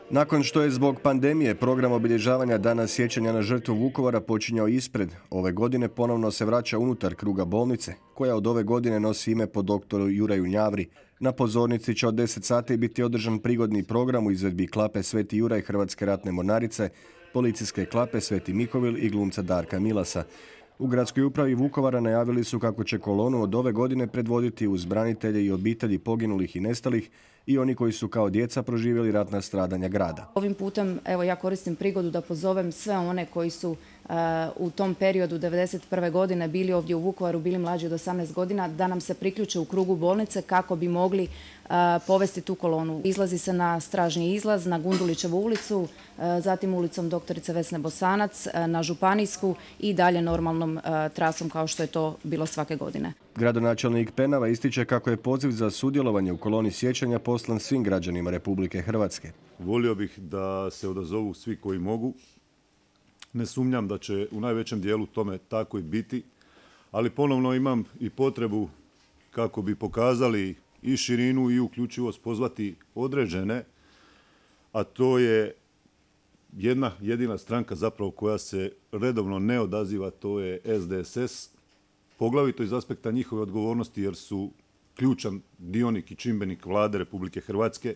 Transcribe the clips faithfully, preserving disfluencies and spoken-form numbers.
Nakon što je zbog pandemije program obilježavanja Dana sjećanja na žrtvu Vukovara počinjao ispred, ove godine ponovno se vraća unutar kruga bolnice, koja od ove godine nosi ime po doktoru Juraju Njavri. Na pozornici će od deset sati biti održan prigodni program u izvedbi klape Sveti Juraj Hrvatske ratne mornarice, policijske klape Sveti Mikovil i glumca Darka Milasa. U gradskoj upravi Vukovara najavili su kako će kolonu od ove godine predvoditi uz branitelje i obitelji poginulih i nestalih i oni koji su kao djeca proživjeli ratna stradanja grada. Ovim putem evo ja koristim prigodu da pozovem sve one koji su uh, u tom periodu devedeset prve godine bili ovdje u Vukovaru, bili mlađi od osamnaest godina, da nam se priključe u krugu bolnice kako bi mogli uh, povesti tu kolonu. Izlazi se na Stražnji izlaz, na Gundulićevu ulicu, uh, zatim ulicom doktorice Vesne Bosanac, uh, na Županijsku i dalje normalnom uh, trasom kao što je to bilo svake godine. Gradonačelnik Penava ističe kako je poziv za sudjelovanje u koloni sjećanja poslan svim građanima Republike Hrvatske. Volio bih da se odazovu svi koji mogu. Ne sumnjam da će u najvećem dijelu tome tako i biti, ali ponovno imam i potrebu kako bi pokazali i širinu i uključivost pozvati određene, a to je jedna jedina stranka zapravo koja se redovno ne odaziva, to je S D S S, poglavito iz aspekta njihove odgovornosti jer su ključan dionik i čimbenik vlade Republike Hrvatske,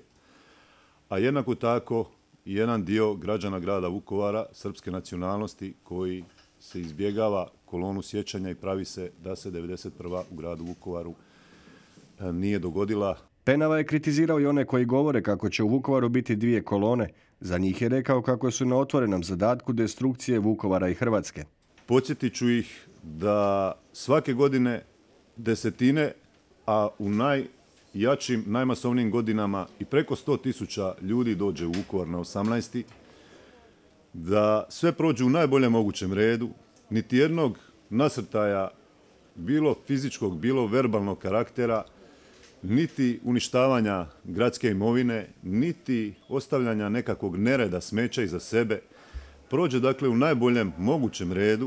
a jednako tako i jedan dio građana grada Vukovara, srpske nacionalnosti, koji se izbjegava kolonu sjećanja i pravi se da se devedeset prva u gradu Vukovaru nije dogodila. Penava je kritizirao i one koji govore kako će u Vukovaru biti dvije kolone. Za njih je rekao kako su na otvorenom zadatku destrukcije Vukovara i Hrvatske. Podsjetit ću ih da svake godine desetine, a u najjačim, najmasovnijim godinama i preko sto tisuća ljudi dođe u Vukovar na osamnaesti. Da sve prođu u najboljem mogućem redu, niti jednog nasrtaja, bilo fizičkog, bilo verbalnog karaktera, niti uništavanja gradske imovine, niti ostavljanja nekakvog nereda, smeća iza sebe, prođe dakle u najboljem mogućem redu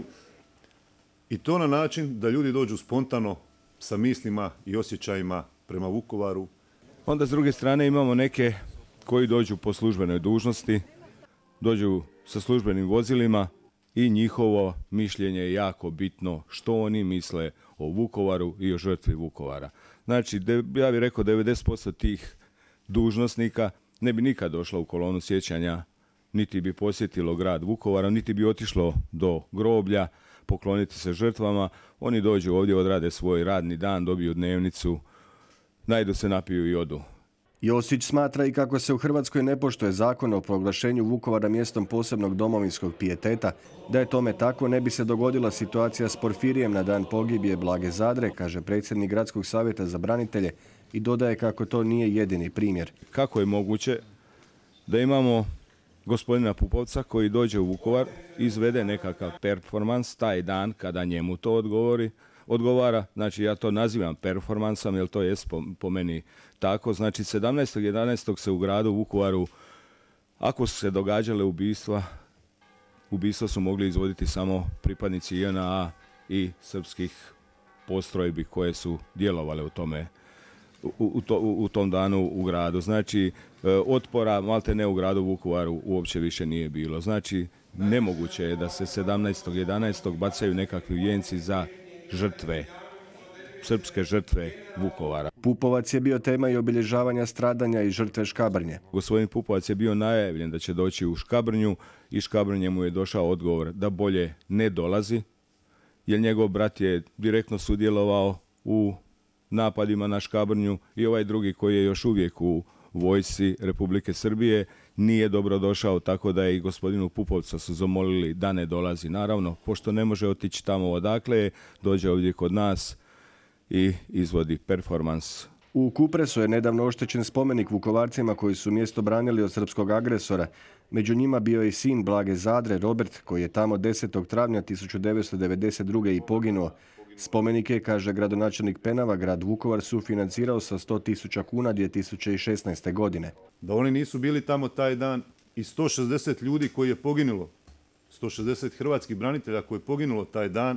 i to na način da ljudi dođu spontano sa mislima i osjećajima prema Vukovaru. Onda s druge strane imamo neke koji dođu po službenoj dužnosti, dođu sa službenim vozilima i njihovo mišljenje je jako bitno što oni misle o Vukovaru i o žrtvi Vukovara. Znači, ja bih rekao devedeset posto tih dužnosnika ne bi nikad došlo u kolonu sjećanja, niti bi posjetilo grad Vukovara, niti bi otišlo do groblja, pokloniti se žrtvama. Oni dođu ovdje, odrade svoj radni dan, dobiju dnevnicu, najdu se, napiju i odu. Josić smatra i kako se u Hrvatskoj ne poštuje zakon o proglašenju Vukovara mjestom posebnog domovinskog pijeteta. Da je tome tako, ne bi se dogodila situacija s Porfirijem na dan pogibije Blage Zadre, kaže predsjednik Gradskog savjeta za branitelje i dodaje kako to nije jedini primjer. Kako je moguće da imamo gospodina Pupovca koji dođe u Vukovar, izvede nekakav performans taj dan kada njemu to odgovori, odgovara, znači ja to nazivam performansom jer to je po, po meni tako, znači sedamnaestog jedanaestog se u gradu Vukovaru, ako su se događale ubistva, ubistva su mogli izvoditi samo pripadnici J N A i srpskih postrojbi koje su djelovale u tome U, u, to, u tom danu u gradu. Znači, otpora malte ne u gradu Vukovaru uopće više nije bilo. Znači, nemoguće je da se sedamnaestog jedanaestog bacaju nekakvi vijenci za žrtve, srpske žrtve Vukovara. Pupovac je bio tema i obilježavanja stradanja i žrtve Škabrnje. Gospodin Pupovac je bio najavljen da će doći u Škabrnju i Škabrnje mu je došao odgovor da bolje ne dolazi, jer njegov brat je direktno sudjelovao u napadima na Škabrnju i ovaj drugi koji je još uvijek u vojsci Republike Srbije nije dobro došao, tako da je i gospodinu Pupovca su zamolili da ne dolazi. Naravno, pošto ne može otići tamo odakle, dođe ovdje kod nas i izvodi performans. U Kupresu je nedavno oštećen spomenik Vukovarcima koji su mjesto branili od srpskog agresora. Među njima bio je i sin Blage Zadre, Robert, koji je tamo desetog travnja tisuću devetsto devedeset druge i poginuo. Spomenik je, kaže gradonačelnik Penava, grad Vukovar sufinancirao sa sto tisuća kuna dvije tisuće šesnaeste. godine. Da oni nisu bili tamo taj dan i sto šezdeset ljudi koji je poginulo, sto šezdeset hrvatskih branitelja koji je poginulo taj dan,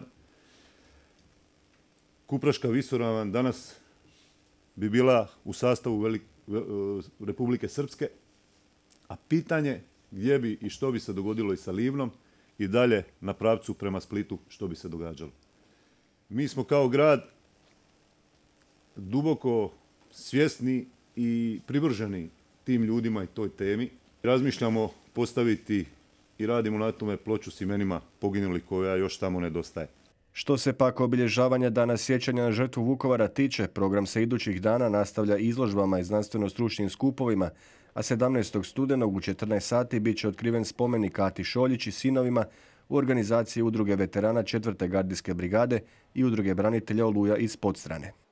Kupraška visoravan danas bi bila u sastavu Velik, Republike Srpske, A pitanje gdje bi i što bi se dogodilo i sa Livnom i dalje na pravcu prema Splitu što bi se događalo. Mi smo kao grad duboko svjesni i privrženi tim ljudima i toj temi. Razmišljamo postaviti i radimo na tome ploču s imenima poginulih koja još tamo nedostaje. Što se pak obilježavanja Dana sjećanja na žrtvu Vukovara tiče, program se idućih dana nastavlja izložbama i znanstveno-stručnim skupovima, a sedamnaestog studenog u četrnaest sati bit će otkriven spomenik Ati Šoljić i sinovima u organizaciji Udruge veterana četvrte gardijske brigade i Udruge branitelja Oluja iz Podstrane.